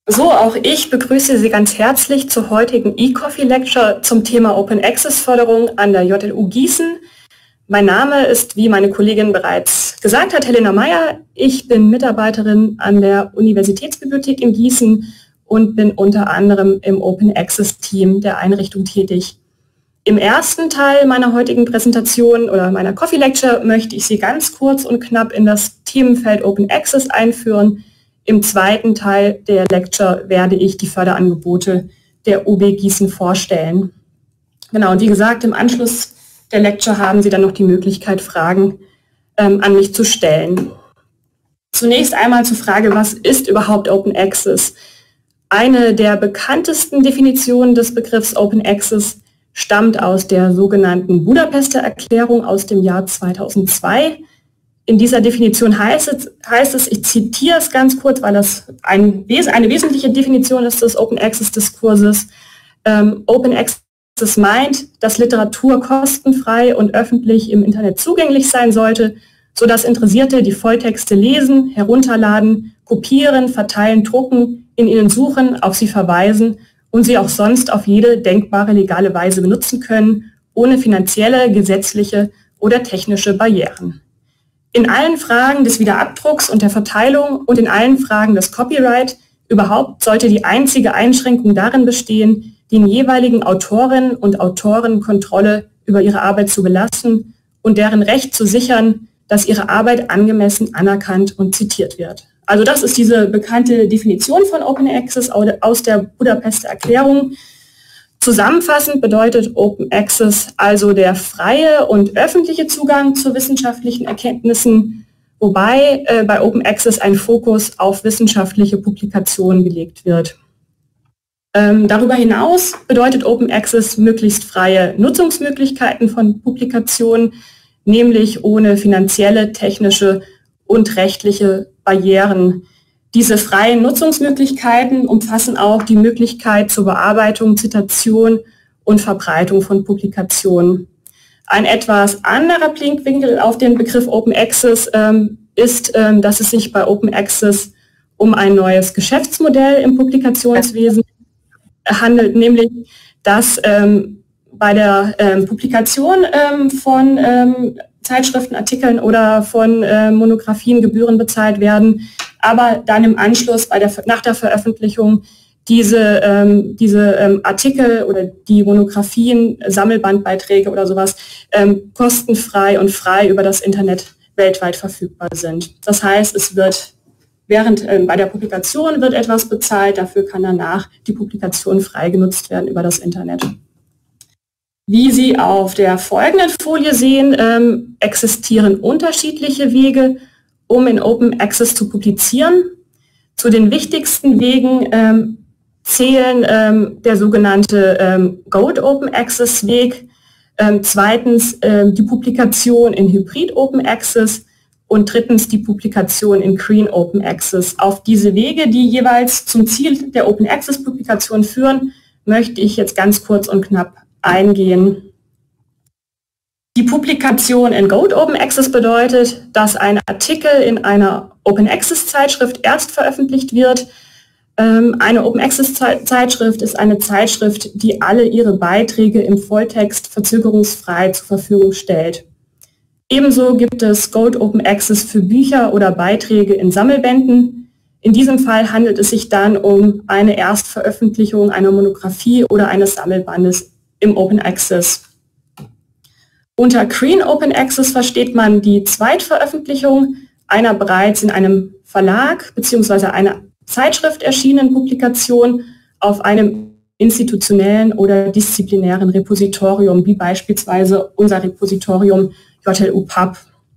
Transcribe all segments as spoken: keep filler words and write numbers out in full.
So, auch ich begrüße Sie ganz herzlich zur heutigen eCoffee Lecture zum Thema Open Access Förderung an der J L U Gießen. Mein Name ist, wie meine Kollegin bereits gesagt hat, Helena Meyer. Ich bin Mitarbeiterin an der Universitätsbibliothek in Gießen und bin unter anderem im Open Access Team der Einrichtung tätig. Im ersten Teil meiner heutigen Präsentation oder meiner Coffee Lecture möchte ich Sie ganz kurz und knapp in das Themenfeld Open Access einführen. Im zweiten Teil der Lecture werde ich die Förderangebote der U B Gießen vorstellen. Genau, und wie gesagt, im Anschluss der Lecture haben Sie dann noch die Möglichkeit, Fragen ähm, an mich zu stellen. Zunächst einmal zur Frage, was ist überhaupt Open Access? Eine der bekanntesten Definitionen des Begriffs Open Access stammt aus der sogenannten Budapester Erklärung aus dem Jahr zweitausendzwei. In dieser Definition heißt es, heißt es, ich zitiere es ganz kurz, weil das ein, eine wesentliche Definition ist des Open Access Diskurses. Ähm, Open Access meint, dass Literatur kostenfrei und öffentlich im Internet zugänglich sein sollte, sodass Interessierte die Volltexte lesen, herunterladen, kopieren, verteilen, drucken, in ihnen suchen, auf sie verweisen und sie auch sonst auf jede denkbare legale Weise benutzen können, ohne finanzielle, gesetzliche oder technische Barrieren. In allen Fragen des Wiederabdrucks und der Verteilung und in allen Fragen des Copyright überhaupt sollte die einzige Einschränkung darin bestehen, den jeweiligen Autorinnen und Autoren Kontrolle über ihre Arbeit zu belassen und deren Recht zu sichern, dass ihre Arbeit angemessen anerkannt und zitiert wird. Also das ist diese bekannte Definition von Open Access aus der Budapester Erklärung. Zusammenfassend bedeutet Open Access also der freie und öffentliche Zugang zu wissenschaftlichen Erkenntnissen, wobei äh, bei Open Access ein Fokus auf wissenschaftliche Publikationen gelegt wird. Ähm, darüber hinaus bedeutet Open Access möglichst freie Nutzungsmöglichkeiten von Publikationen, nämlich ohne finanzielle, technische und rechtliche Barrieren. Diese freien Nutzungsmöglichkeiten umfassen auch die Möglichkeit zur Bearbeitung, Zitation und Verbreitung von Publikationen. Ein etwas anderer Blickwinkel auf den Begriff Open Access ähm, ist, ähm, dass es sich bei Open Access um ein neues Geschäftsmodell im Publikationswesen handelt, nämlich dass ähm, bei der ähm, Publikation ähm, von ähm, Zeitschriften, Artikeln oder von äh, Monographien Gebühren bezahlt werden, aber dann im Anschluss bei der, nach der Veröffentlichung diese, ähm, diese ähm, Artikel oder die Monographien, Sammelbandbeiträge oder sowas ähm, kostenfrei und frei über das Internet weltweit verfügbar sind. Das heißt, es wird während ähm, bei der Publikation wird etwas bezahlt, dafür kann danach die Publikation frei genutzt werden über das Internet. Wie Sie auf der folgenden Folie sehen, ähm, existieren unterschiedliche Wege, um in Open Access zu publizieren. Zu den wichtigsten Wegen ähm, zählen ähm, der sogenannte ähm, Gold Open Access Weg, ähm, zweitens ähm, die Publikation in Hybrid Open Access und drittens die Publikation in Green Open Access. Auf diese Wege, die jeweils zum Ziel der Open Access Publikation führen, möchte ich jetzt ganz kurz und knapp eingehen. Die Publikation in Gold Open Access bedeutet, dass ein Artikel in einer Open Access Zeitschrift erst veröffentlicht wird. Eine Open Access Zeitschrift ist eine Zeitschrift, die alle ihre Beiträge im Volltext verzögerungsfrei zur Verfügung stellt. Ebenso gibt es Gold Open Access für Bücher oder Beiträge in Sammelbänden. In diesem Fall handelt es sich dann um eine Erstveröffentlichung einer Monographie oder eines Sammelbandes im Open Access. Unter Green Open Access versteht man die Zweitveröffentlichung einer bereits in einem Verlag bzw. einer Zeitschrift erschienenen Publikation auf einem institutionellen oder disziplinären Repositorium, wie beispielsweise unser Repositorium J L U Pub.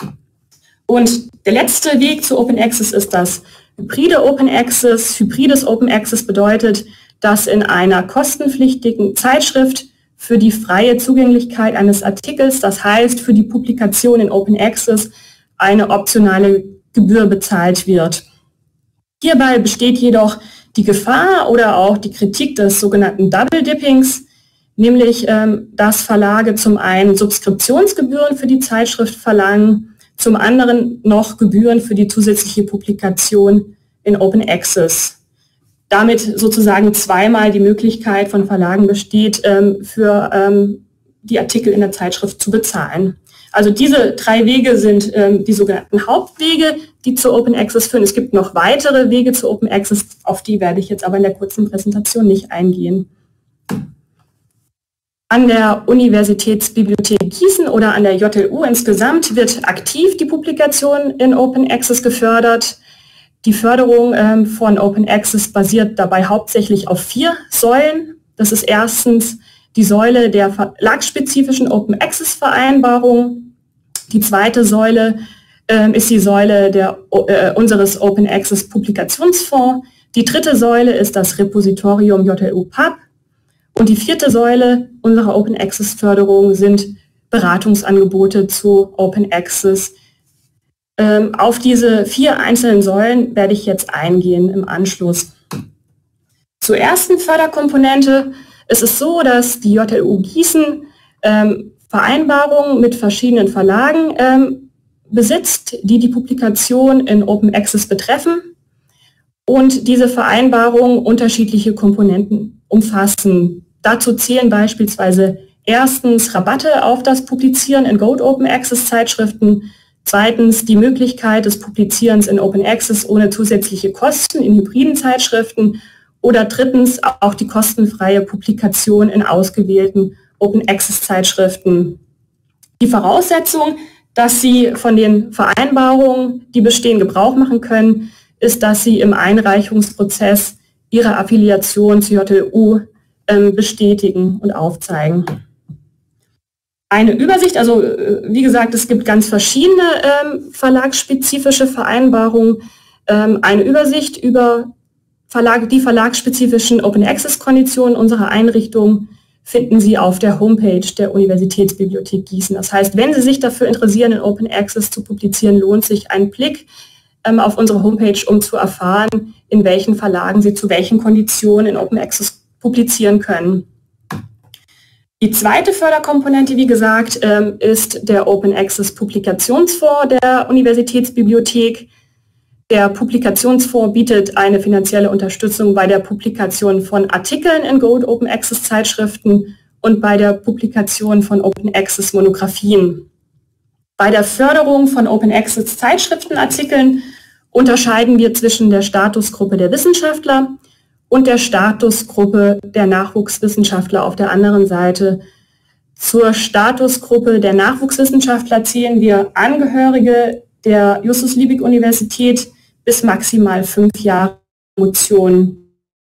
Und der letzte Weg zu Open Access ist das hybride Open Access. Hybrides Open Access bedeutet, dass in einer kostenpflichtigen Zeitschrift für die freie Zugänglichkeit eines Artikels, das heißt für die Publikation in Open Access, eine optionale Gebühr bezahlt wird. Hierbei besteht jedoch die Gefahr oder auch die Kritik des sogenannten Double Dippings, nämlich ähm, dass Verlage zum einen Subskriptionsgebühren für die Zeitschrift verlangen, zum anderen noch Gebühren für die zusätzliche Publikation in Open Access. damit sozusagen zweimal die Möglichkeit von Verlagen besteht, ähm, für ähm, die Artikel in der Zeitschrift zu bezahlen. Also diese drei Wege sind ähm, die sogenannten Hauptwege, die zu Open Access führen. Es gibt noch weitere Wege zu Open Access, auf die werde ich jetzt aber in der kurzen Präsentation nicht eingehen. An der Universitätsbibliothek Gießen oder an der J L U insgesamt wird aktiv die Publikation in Open Access gefördert. Die Förderung ähm, von Open Access basiert dabei hauptsächlich auf vier Säulen. Das ist erstens die Säule der verlagsspezifischen Open Access Vereinbarung. Die zweite Säule äh, ist die Säule der, äh, unseres Open Access Publikationsfonds. Die dritte Säule ist das Repositorium J L U Pub. Und die vierte Säule unserer Open Access Förderung sind Beratungsangebote zu Open Access. Ähm, auf diese vier einzelnen Säulen werde ich jetzt eingehen im Anschluss. Zur ersten Förderkomponente. Es ist so, dass die J L U Gießen ähm, Vereinbarungen mit verschiedenen Verlagen ähm, besitzt, die die Publikation in Open Access betreffen und diese Vereinbarungen unterschiedliche Komponenten umfassen. Dazu zählen beispielsweise erstens Rabatte auf das Publizieren in Gold Open Access Zeitschriften, zweitens die Möglichkeit des Publizierens in Open Access ohne zusätzliche Kosten in hybriden Zeitschriften oder drittens auch die kostenfreie Publikation in ausgewählten Open Access Zeitschriften. Die Voraussetzung, dass Sie von den Vereinbarungen, die bestehen, Gebrauch machen können, ist, dass Sie im Einreichungsprozess Ihre Affiliation zur J L U ähm, bestätigen und aufzeigen. Eine Übersicht, also wie gesagt, es gibt ganz verschiedene ähm, verlagsspezifische Vereinbarungen. Ähm, eine Übersicht über Verlag, die verlagsspezifischen Open Access Konditionen unserer Einrichtung finden Sie auf der Homepage der Universitätsbibliothek Gießen. Das heißt, wenn Sie sich dafür interessieren, in Open Access zu publizieren, lohnt sich ein Blick ähm, auf unsere Homepage, um zu erfahren, in welchen Verlagen Sie zu welchen Konditionen in Open Access publizieren können. Die zweite Förderkomponente, wie gesagt, ähm, ist der Open Access Publikationsfonds der Universitätsbibliothek. Der Publikationsfonds bietet eine finanzielle Unterstützung bei der Publikation von Artikeln in Gold Open Access Zeitschriften und bei der Publikation von Open Access Monographien. Bei der Förderung von Open Access Zeitschriftenartikeln unterscheiden wir zwischen der Statusgruppe der Wissenschaftler und der Statusgruppe der Nachwuchswissenschaftler auf der anderen Seite. Zur Statusgruppe der Nachwuchswissenschaftler zählen wir Angehörige der Justus-Liebig-Universität bis maximal fünf Jahre Promotion.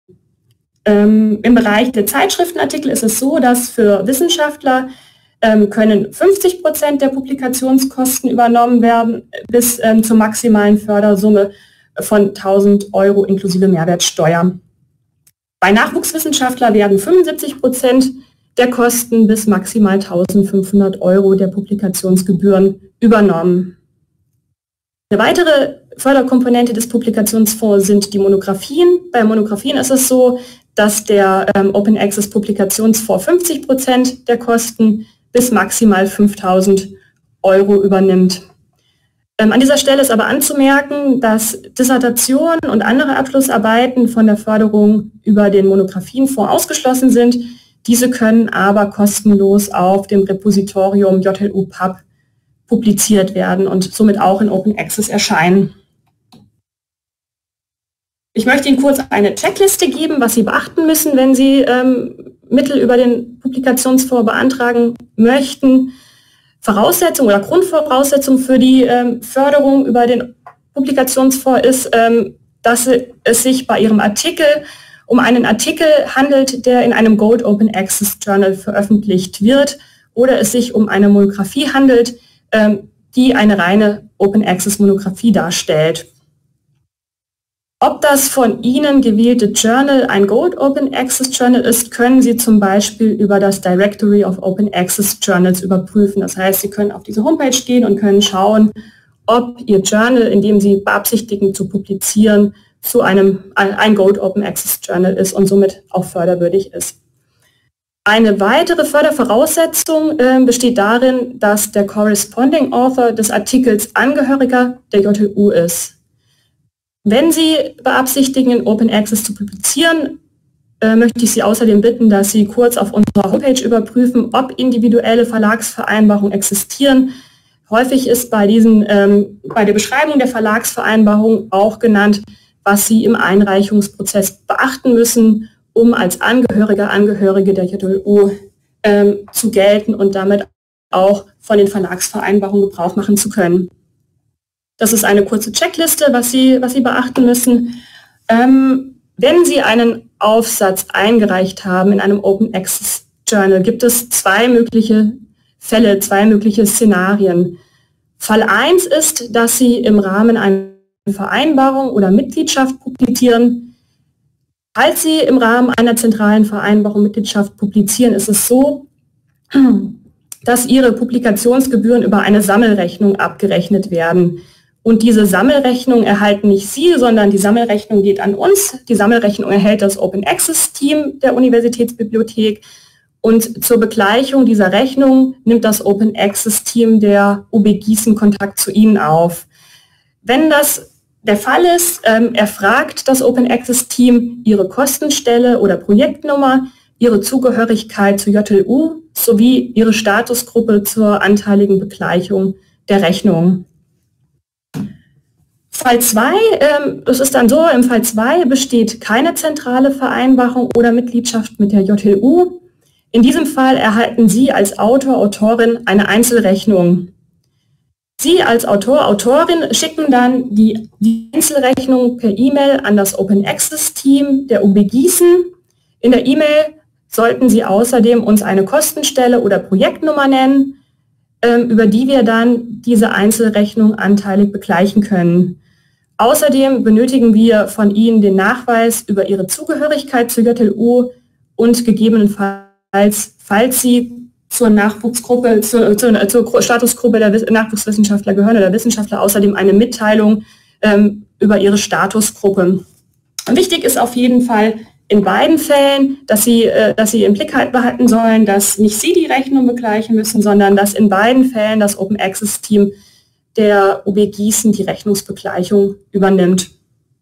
Ähm, Im Bereich der Zeitschriftenartikel ist es so, dass für Wissenschaftler ähm, können fünfzig Prozent der Publikationskosten übernommen werden bis ähm, zur maximalen Fördersumme von tausend Euro inklusive Mehrwertsteuer. Bei Nachwuchswissenschaftler werden fünfundsiebzig Prozent der Kosten bis maximal eintausendfünfhundert Euro der Publikationsgebühren übernommen. Eine weitere Förderkomponente des Publikationsfonds sind die Monographien. Bei Monographien ist es so, dass der ähm, Open Access Publikationsfonds fünfzig Prozent der Kosten bis maximal fünftausend Euro übernimmt. Ähm, an dieser Stelle ist aber anzumerken, dass Dissertationen und andere Abschlussarbeiten von der Förderung über den Monographienfonds ausgeschlossen sind. Diese können aber kostenlos auf dem Repositorium J L U Pub publiziert werden und somit auch in Open Access erscheinen. Ich möchte Ihnen kurz eine Checkliste geben, was Sie beachten müssen, wenn Sie ähm, Mittel über den Publikationsfonds beantragen möchten. Voraussetzung oder Grundvoraussetzung für die ähm, Förderung über den Publikationsfonds ist, ähm, dass es sich bei Ihrem Artikel um einen Artikel handelt, der in einem Gold Open Access Journal veröffentlicht wird, oder es sich um eine Monographie handelt, ähm, die eine reine Open Access Monographie darstellt. Ob das von Ihnen gewählte Journal ein Gold Open Access Journal ist, können Sie zum Beispiel über das Directory of Open Access Journals überprüfen. Das heißt, Sie können auf diese Homepage gehen und können schauen, ob Ihr Journal, in dem Sie beabsichtigen zu publizieren, zu einem ein Gold Open Access Journal ist und somit auch förderwürdig ist. Eine weitere Fördervoraussetzung äh, besteht darin, dass der Corresponding Author des Artikels Angehöriger der J L U ist. Wenn Sie beabsichtigen, in Open Access zu publizieren, äh, möchte ich Sie außerdem bitten, dass Sie kurz auf unserer Homepage überprüfen, ob individuelle Verlagsvereinbarungen existieren. Häufig ist bei, diesen, ähm, bei der Beschreibung der Verlagsvereinbarung auch genannt, was Sie im Einreichungsprozess beachten müssen, um als Angehöriger, Angehörige der J L U ähm, zu gelten und damit auch von den Verlagsvereinbarungen Gebrauch machen zu können. Das ist eine kurze Checkliste, was Sie, was Sie beachten müssen. Ähm, wenn Sie einen Aufsatz eingereicht haben in einem Open Access Journal, gibt es zwei mögliche Fälle, zwei mögliche Szenarien. Fall eins ist, dass Sie im Rahmen einer Vereinbarung oder Mitgliedschaft publizieren. Falls Sie im Rahmen einer zentralen Vereinbarung Mitgliedschaft publizieren, ist es so, dass Ihre Publikationsgebühren über eine Sammelrechnung abgerechnet werden. Und diese Sammelrechnung erhalten nicht Sie, sondern die Sammelrechnung geht an uns. Die Sammelrechnung erhält das Open Access Team der Universitätsbibliothek. Und zur Begleichung dieser Rechnung nimmt das Open Access Team der U B Gießen Kontakt zu Ihnen auf. Wenn das der Fall ist, ähm, erfragt das Open Access Team Ihre Kostenstelle oder Projektnummer, Ihre Zugehörigkeit zur J L U sowie Ihre Statusgruppe zur anteiligen Begleichung der Rechnung. Fall zwei, ähm, das ist dann so, im Fall zwei besteht keine zentrale Vereinbarung oder Mitgliedschaft mit der J L U. In diesem Fall erhalten Sie als Autor, Autorin eine Einzelrechnung. Sie als Autor, Autorin schicken dann die, die Einzelrechnung per E-Mail an das Open Access Team der U B Gießen. In der E-Mail sollten Sie außerdem uns eine Kostenstelle oder Projektnummer nennen, ähm, über die wir dann diese Einzelrechnung anteilig begleichen können. Außerdem benötigen wir von Ihnen den Nachweis über Ihre Zugehörigkeit zur J L U und gegebenenfalls, falls Sie zur Nachwuchsgruppe, zur, zur, zur Statusgruppe der Nachwuchswissenschaftler gehören oder Wissenschaftler, außerdem eine Mitteilung ähm, über Ihre Statusgruppe. Wichtig ist auf jeden Fall in beiden Fällen, dass Sie, äh, dass Sie im Blick behalten sollen, dass nicht Sie die Rechnung begleichen müssen, sondern dass in beiden Fällen das Open Access Team der U B Gießen die Rechnungsbegleichung übernimmt.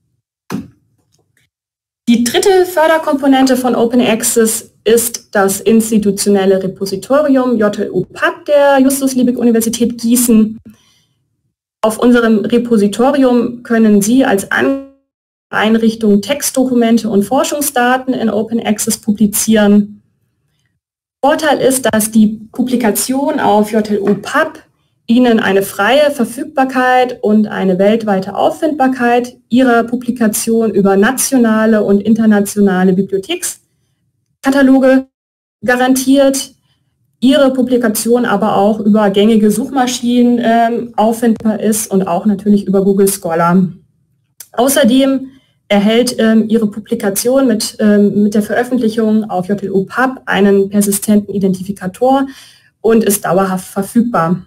Die dritte Förderkomponente von Open Access ist das institutionelle Repositorium J L U P A B der Justus-Liebig-Universität Gießen. Auf unserem Repositorium können Sie als Einrichtung Textdokumente und Forschungsdaten in Open Access publizieren. Vorteil ist, dass die Publikation auf J L U P A B Ihnen eine freie Verfügbarkeit und eine weltweite Auffindbarkeit Ihrer Publikation über nationale und internationale Bibliothekskataloge garantiert, Ihre Publikation aber auch über gängige Suchmaschinen ähm, auffindbar ist und auch natürlich über Google Scholar. Außerdem erhält ähm, Ihre Publikation mit, ähm, mit der Veröffentlichung auf J L U P A B einen persistenten Identifikator und ist dauerhaft verfügbar.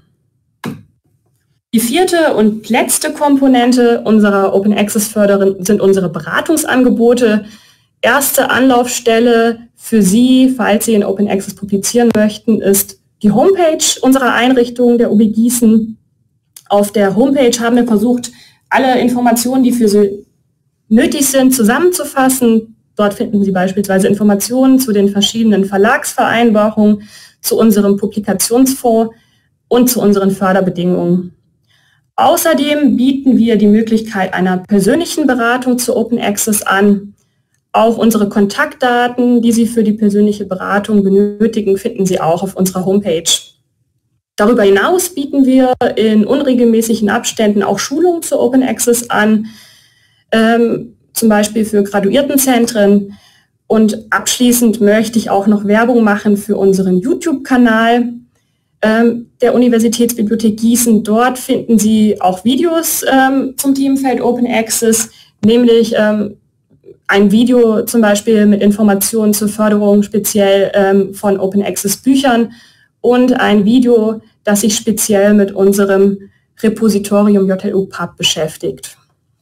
Die vierte und letzte Komponente unserer Open Access Förderung sind unsere Beratungsangebote. Erste Anlaufstelle für Sie, falls Sie in Open Access publizieren möchten, ist die Homepage unserer Einrichtung der U B Gießen. Auf der Homepage haben wir versucht, alle Informationen, die für Sie nötig sind, zusammenzufassen. Dort finden Sie beispielsweise Informationen zu den verschiedenen Verlagsvereinbarungen, zu unserem Publikationsfonds und zu unseren Förderbedingungen. Außerdem bieten wir die Möglichkeit einer persönlichen Beratung zu Open Access an. Auch unsere Kontaktdaten, die Sie für die persönliche Beratung benötigen, finden Sie auch auf unserer Homepage. Darüber hinaus bieten wir in unregelmäßigen Abständen auch Schulungen zu Open Access an, ähm, zum Beispiel für Graduiertenzentren. Und abschließend möchte ich auch noch Werbung machen für unseren YouTube-Kanal der Universitätsbibliothek Gießen. Dort finden Sie auch Videos ähm, zum Themenfeld Open Access, nämlich ähm, ein Video zum Beispiel mit Informationen zur Förderung speziell ähm, von Open Access Büchern und ein Video, das sich speziell mit unserem Repositorium J L U P A B beschäftigt.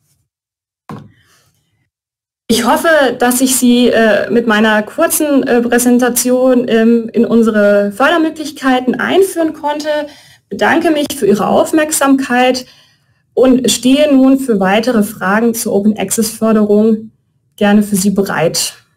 Ich hoffe, dass ich Sie äh, mit meiner kurzen äh, Präsentation ähm, in unsere Fördermöglichkeiten einführen konnte. Ich bedanke mich für Ihre Aufmerksamkeit und stehe nun für weitere Fragen zur Open Access Förderung gerne für Sie bereit.